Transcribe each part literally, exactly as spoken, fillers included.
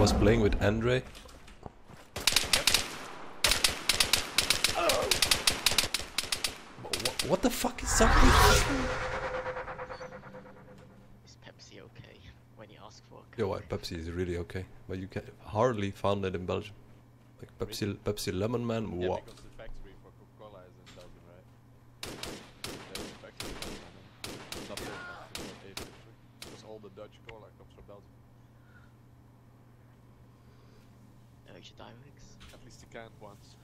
was playing with Andre. What, what the fuck is something? Is Pepsi okay when you ask for it? Yo, what, Pepsi is really okay, but you can hardly found it in Belgium. Like Pepsi, really? Pepsi Lemon Man. Yeah, Wow. because the factory for Coca-Cola is in Belgium, right? There's a factory in Belgium, and not big enough to have a factory. Because all the Dutch cola comes from Belgium. No, you should die, Wix. At least the canned ones.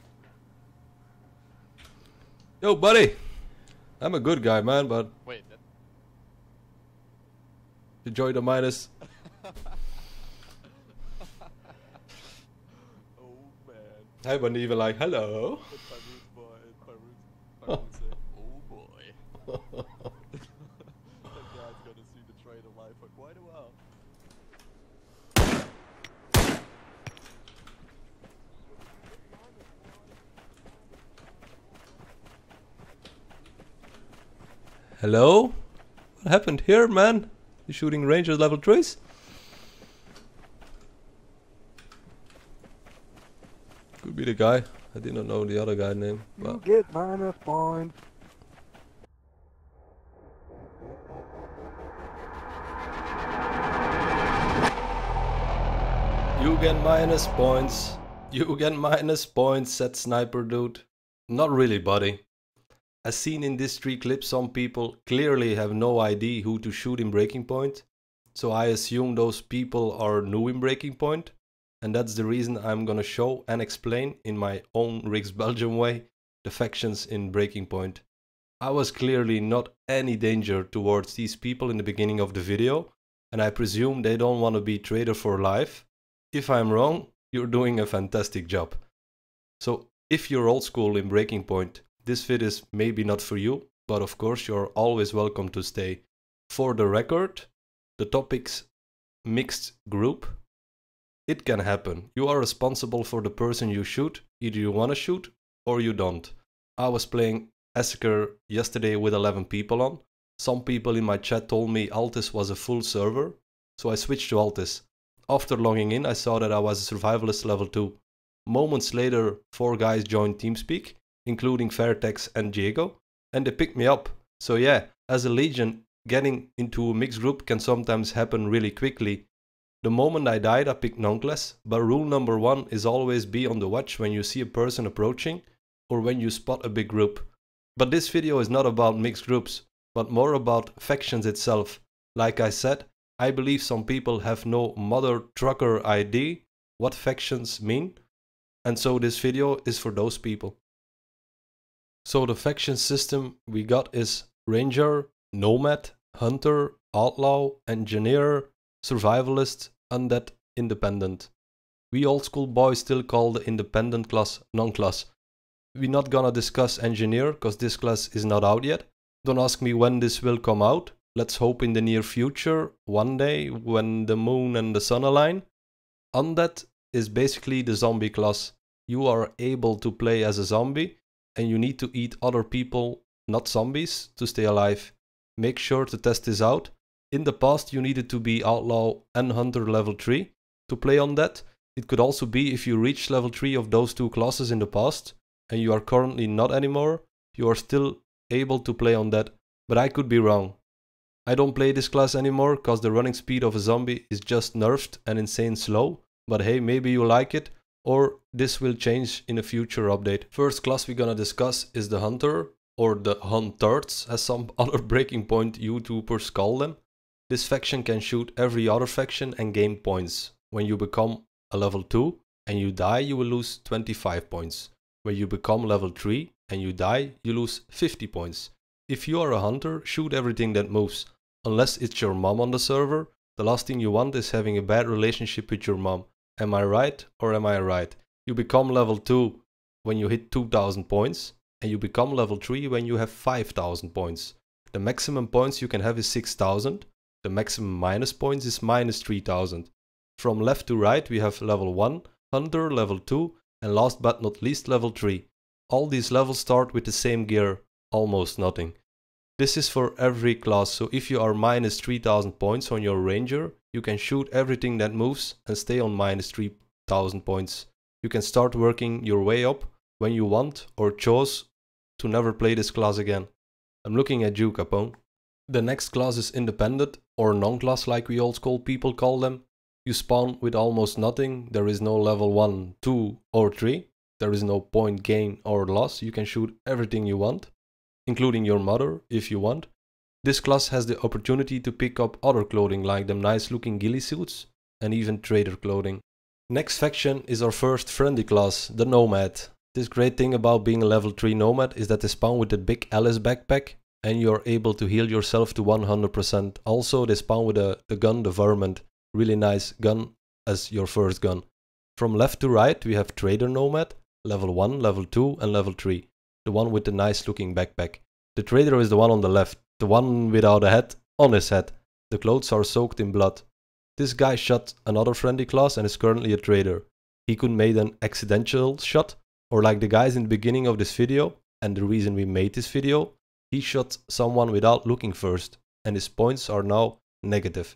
Yo, buddy. I'm a good guy, man, but Wait, that... enjoy the minus. Oh man. I wasn't even like, hello. It's my root boy, it's my root. My root say, oh boy. That guy's gonna see the trade of life for quite a while. Hello? What happened here, man? You shooting Rangers level threes? Could be the guy. I did not know the other guy's name. You get minus points. You get minus points. You get minus points, said Sniper Dude. Not really, buddy. As seen in this three clips, some people clearly have no idea who to shoot in Breaking Point. So I assume those people are new in Breaking Point. And that's the reason I'm gonna show and explain in my own Rigs Belgium way the factions in Breaking Point. I was clearly not any danger towards these people in the beginning of the video. And I presume they don't want to be trader for life. If I'm wrong, you're doing a fantastic job. So if you're old school in Breaking Point, this vid is maybe not for you, but of course you're always welcome to stay. For the record, the topic's mixed group. It can happen. You are responsible for the person you shoot. Either you want to shoot or you don't. I was playing Esseker yesterday with eleven people on. Some people in my chat told me Altis was a full server, so I switched to Altis. After logging in, I saw that I was a survivalist level two. Moments later, four guys joined TeamSpeak, including Fairtex and Diego, and they picked me up. So yeah, as a Legion, getting into a mixed group can sometimes happen really quickly. The moment I died, I picked Nonkless, but rule number one is always be on the watch when you see a person approaching or when you spot a big group. But this video is not about mixed groups, but more about factions itself. Like I said, I believe some people have no mother trucker idea what factions mean, and so this video is for those people. So the faction system we got is Ranger, Nomad, Hunter, Outlaw, Engineer, Survivalist, Undead, Independent. We old school boys still call the Independent class non-class. We're not gonna discuss Engineer, cause this class is not out yet. Don't ask me when this will come out. Let's hope in the near future, one day, when the moon and the sun align. Undead is basically the zombie class. You are able to play as a zombie, and you need to eat other people, not zombies, to stay alive. Make sure to test this out. In the past you needed to be Outlaw and Hunter level three to play on that. It could also be if you reached level three of those two classes in the past, and you are currently not anymore, you are still able to play on that, but I could be wrong. I don't play this class anymore cause the running speed of a zombie is just nerfed and insane slow, but hey, maybe you like it, or this will change in a future update. First class we're gonna discuss is the Hunter, or the Hunters as some other Breaking Point YouTubers call them. This faction can shoot every other faction and gain points. When you become a level two and you die, you will lose twenty-five points. When you become level three and you die, you lose fifty points. If you are a Hunter, shoot everything that moves. Unless it's your mom on the server, the last thing you want is having a bad relationship with your mom. Am I right or am I right? You become level two when you hit two thousand points, and you become level three when you have five thousand points. The maximum points you can have is six thousand. The maximum minus points is minus three thousand. From left to right we have level one, Hunter, level two, and last but not least level three. All these levels start with the same gear, almost nothing. This is for every class, so if you are minus three thousand points on your Ranger, you can shoot everything that moves and stay on minus three thousand points. You can start working your way up when you want or chose to never play this class again. I'm looking at you, Capone. The next class is independent, or non-class like we old school people call them. You spawn with almost nothing, there is no level one, two or three. There is no point gain or loss, you can shoot everything you want, including your mother if you want. This class has the opportunity to pick up other clothing like them nice looking ghillie suits and even trader clothing. Next faction is our first friendly class, the Nomad. This great thing about being a level three Nomad is that they spawn with the big Alice backpack and you are able to heal yourself to one hundred percent. Also they spawn with the, the gun, the Vermint, really nice gun as your first gun. From left to right we have Trader Nomad, level one, level two and level three. The one with the nice looking backpack. The Trader is the one on the left, the one without a hat on his head. The clothes are soaked in blood. This guy shot another friendly class and is currently a Trader. He could make an accidental shot, or like the guys in the beginning of this video, and the reason we made this video, he shot someone without looking first, and his points are now negative.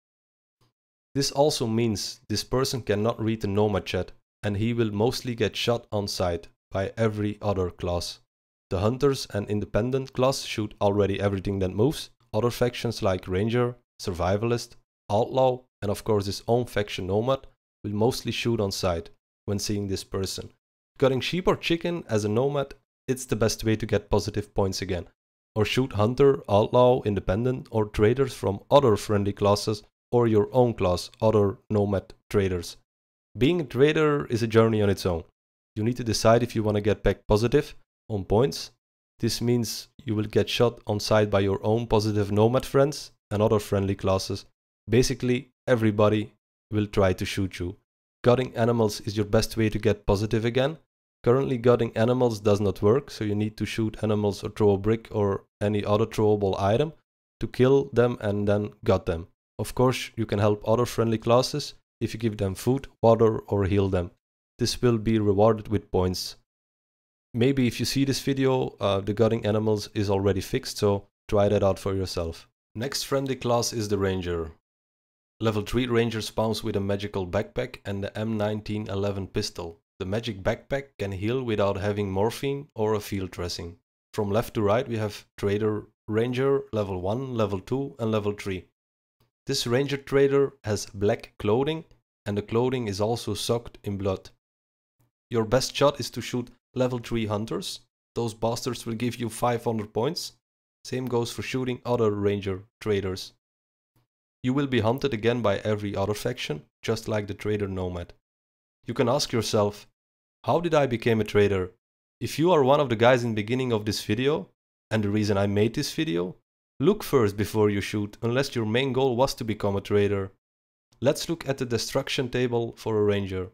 This also means this person cannot read the Nomad chat, and he will mostly get shot on sight by every other class. The Hunters and Independent class shoot already everything that moves. Other factions like Ranger, Survivalist, Outlaw, and of course his own faction Nomad will mostly shoot on sight when seeing this person. Cutting sheep or chicken as a Nomad, it's the best way to get positive points again. Or shoot Hunter, Outlaw, Independent or Traders from other friendly classes or your own class, other Nomad Traders. Being a Trader is a journey on its own. You need to decide if you want to get back positive on points. This means you will get shot on sight by your own positive Nomad friends and other friendly classes. Basically, everybody will try to shoot you. Gutting animals is your best way to get positive again. Currently gutting animals does not work, so you need to shoot animals or throw a brick or any other throwable item to kill them and then gut them. Of course, you can help other friendly classes if you give them food, water or heal them. This will be rewarded with points. Maybe if you see this video, uh, the gutting animals is already fixed, so try that out for yourself. Next friendly class is the Ranger. Level three Ranger spawns with a magical backpack and the M nineteen eleven pistol. The magic backpack can heal without having morphine or a field dressing. From left to right we have Trader Ranger, level one, level two and level three. This Ranger Trader has black clothing and the clothing is also soaked in blood. Your best shot is to shoot level three Hunters. Those bastards will give you five hundred points. Same goes for shooting other Ranger Traders. You will be hunted again by every other faction, just like the Trader Nomad. You can ask yourself, how did I become a Trader? If you are one of the guys in the beginning of this video, and the reason I made this video, look first before you shoot, unless your main goal was to become a Trader. Let's look at the destruction table for a Ranger.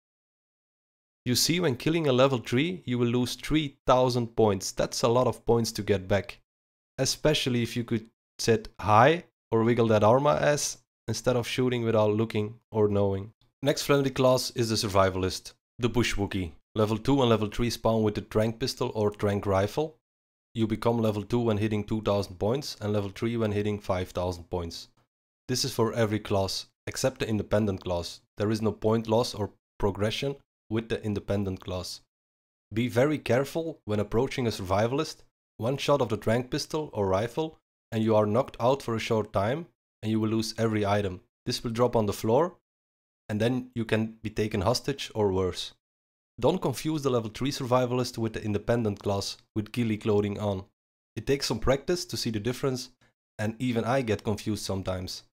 You see, when killing a level three, you will lose three thousand points. That's a lot of points to get back. Especially if you could set high or wiggle that armor ass instead of shooting without looking or knowing. Next friendly class is the Survivalist, the Bush Wookie. Level two and level three spawn with the Trank pistol or Trank rifle. You become level two when hitting two thousand points and level three when hitting five thousand points. This is for every class except the Independent class. There is no point loss or progression with the Independent class. Be very careful when approaching a Survivalist. One shot of the Trank pistol or rifle and you are knocked out for a short time and you will lose every item. This will drop on the floor and then you can be taken hostage or worse. Don't confuse the level three Survivalist with the Independent class with ghillie clothing on. It takes some practice to see the difference and even I get confused sometimes.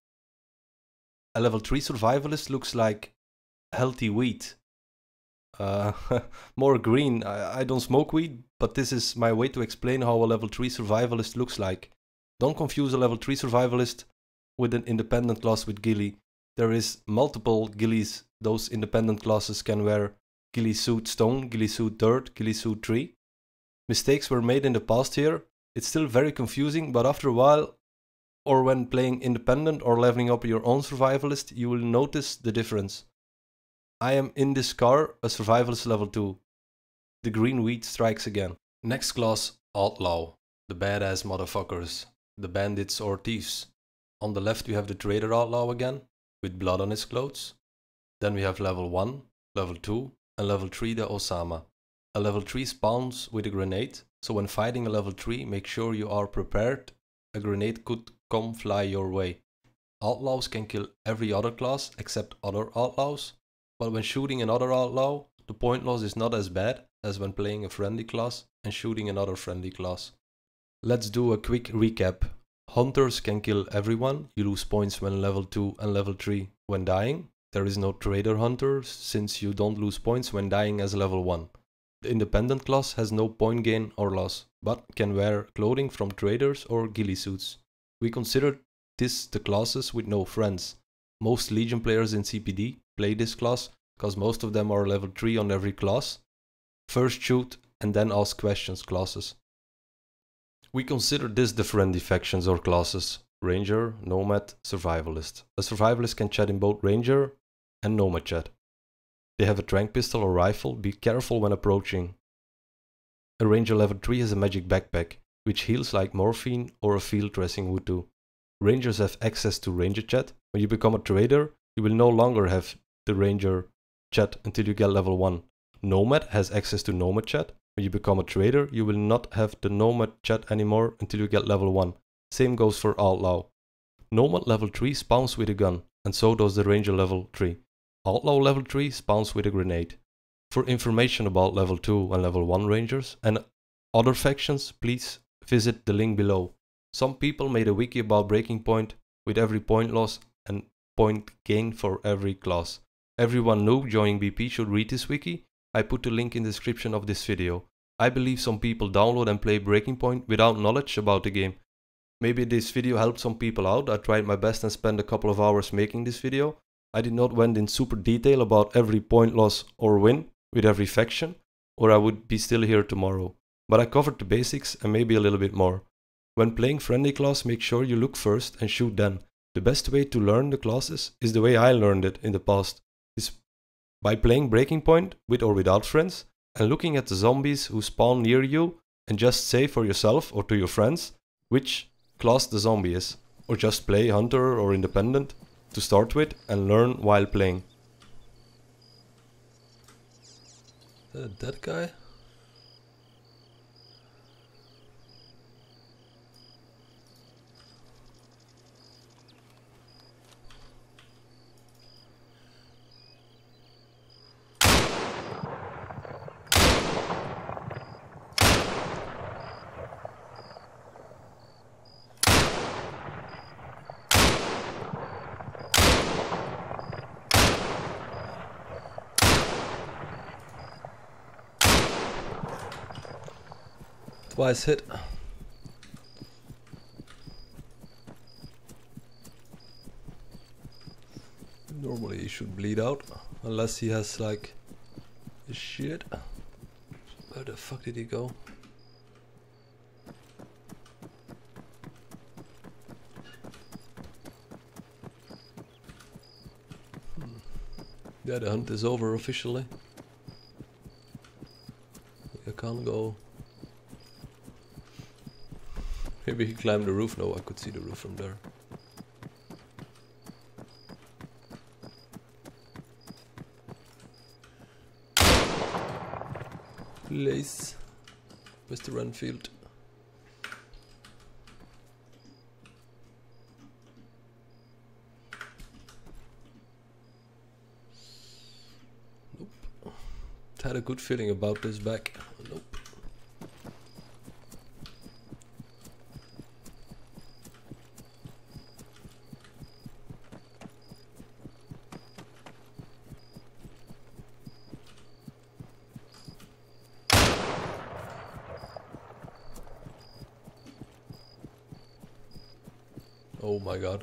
A level three Survivalist looks like healthy weed. Uh, more green. I, I don't smoke weed, but this is my way to explain how a level three Survivalist looks like. Don't confuse a level three Survivalist with an Independent class with ghillie. There is multiple ghillies. Those Independent classes can wear ghillie suit stone, ghillie suit dirt, ghillie suit tree. Mistakes were made in the past here. It's still very confusing, but after a while, or when playing Independent or leveling up your own Survivalist, you will notice the difference. I am in this car, a Survivalist level two. The green weed strikes again. Next class, Outlaw. The badass motherfuckers. The bandits or thieves. On the left we have the Trader Outlaw again. with blood on his clothes. Then we have level one, level two and level three the Osama. A level three spawns with a grenade, so when fighting a level three make sure you are prepared. A grenade could come fly your way. Outlaws can kill every other class except other outlaws, but when shooting another outlaw, the point loss is not as bad as when playing a friendly class and shooting another friendly class. Let's do a quick recap. Hunters can kill everyone, you lose points when level two and level three when dying. There is no trader hunters since you don't lose points when dying as level one. The independent class has no point gain or loss, but can wear clothing from traders or ghillie suits. We consider this the classes with no friends. Most Legion players in C P D play this class because most of them are level three on every class. First shoot and then ask questions classes. We consider this the friendly factions or classes: Ranger, Nomad, Survivalist. A Survivalist can chat in both Ranger and Nomad chat. They have a tranq pistol or rifle, be careful when approaching. A Ranger level three has a magic backpack, which heals like morphine or a field dressing would do. Rangers have access to Ranger chat. When you become a trader, you will no longer have the Ranger chat until you get level one. Nomad has access to Nomad chat. When you become a trader, you will not have the Nomad chat anymore until you get level one. Same goes for Outlaw. Nomad level three spawns with a gun, and so does the Ranger level three. Outlaw level three spawns with a grenade. For information about level two and level one Rangers and other factions, please visit the link below. Some people made a wiki about Breaking Point with every point loss and point gain for every class. Everyone new joining B P should read this wiki. I put the link in the description of this video. I believe some people download and play Breaking Point without knowledge about the game. Maybe this video helped some people out. I tried my best and spent a couple of hours making this video. I did not went in super detail about every point loss or win with every faction, or I would be still here tomorrow. But I covered the basics and maybe a little bit more. When playing friendly class, make sure you look first and shoot then. The best way to learn the classes is the way I learned it in the past, is by playing Breaking Point with or without friends and looking at the zombies who spawn near you and just say for yourself or to your friends which class the zombie is, or just play Hunter or Independent to start with and learn while playing. Uh, that guy? Twice hit. Normally he should bleed out, unless he has like his shit. Where the fuck did he go? Hmm. Yeah, the hunt is over officially. I can't go. Maybe he climbed the roof. No, I could see the roof from there. Place, Mister Renfield. Nope. Had a good feeling about this back. Nope. Oh my god.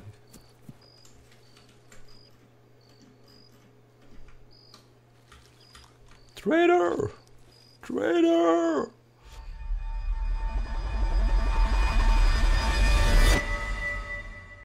Traitor! Traitor!